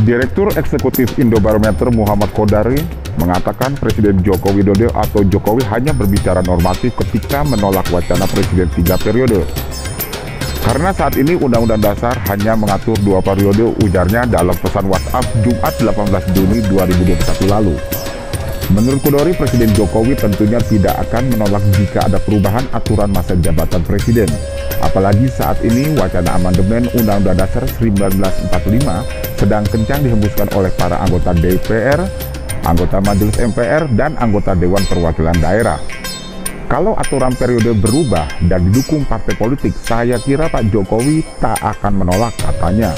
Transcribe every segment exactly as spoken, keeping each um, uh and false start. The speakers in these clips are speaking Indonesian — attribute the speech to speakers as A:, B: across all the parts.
A: Direktur Eksekutif Indobarometer Muhammad Kodari mengatakan Presiden Joko Widodo atau Jokowi hanya berbicara normatif ketika menolak wacana Presiden tiga periode. Karena saat ini Undang-Undang Dasar hanya mengatur dua periode, ujarnya dalam pesan WhatsApp Jumat delapan belas Juni dua ribu dua puluh satu lalu. Menurut Kodari, Presiden Jokowi tentunya tidak akan menolak jika ada perubahan aturan masa jabatan Presiden. Apalagi saat ini wacana amandemen Undang-Undang Dasar seribu sembilan ratus empat puluh lima sedang kencang dihembuskan oleh para anggota D P R, anggota Majelis M P R, dan anggota Dewan Perwakilan Daerah. Kalau aturan periode berubah dan didukung partai politik, saya kira Pak Jokowi tak akan menolak, katanya.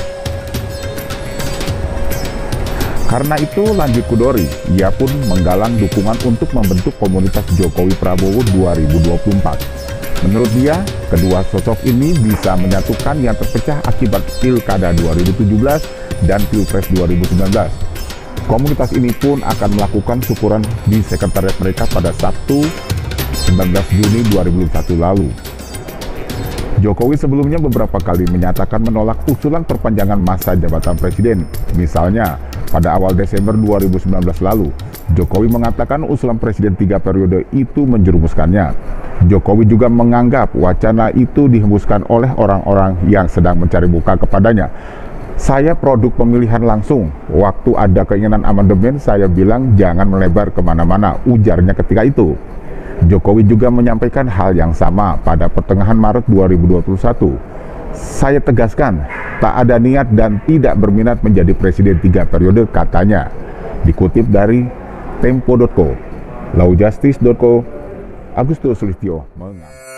A: Karena itu, lanjut Kodari, ia pun menggalang dukungan untuk membentuk komunitas Jokowi Prabowo dua ribu dua puluh empat. Menurut dia, kedua sosok ini bisa menyatukan yang terpecah akibat Pilkada dua ribu tujuh belas dan Pilpres dua ribu sembilan belas. Komunitas ini pun akan melakukan syukuran di sekretariat mereka pada Sabtu sembilan belas Juni dua ribu dua puluh satu lalu. Jokowi sebelumnya beberapa kali menyatakan menolak usulan perpanjangan masa jabatan Presiden. Misalnya, pada awal Desember dua ribu sembilan belas lalu, Jokowi mengatakan usulan Presiden tiga periode itu menjerumuskannya. Jokowi juga menganggap wacana itu dihembuskan oleh orang-orang yang sedang mencari muka kepadanya. Saya produk pemilihan langsung. Waktu ada keinginan amandemen, saya bilang jangan melebar kemana-mana, ujarnya ketika itu. Jokowi juga menyampaikan hal yang sama pada pertengahan Maret dua ribu dua puluh satu. Saya tegaskan, tak ada niat dan tidak berminat menjadi presiden tiga periode, katanya. Dikutip dari tempo titik co, laujustice titik co, Agustus Sulistyo mengatakan.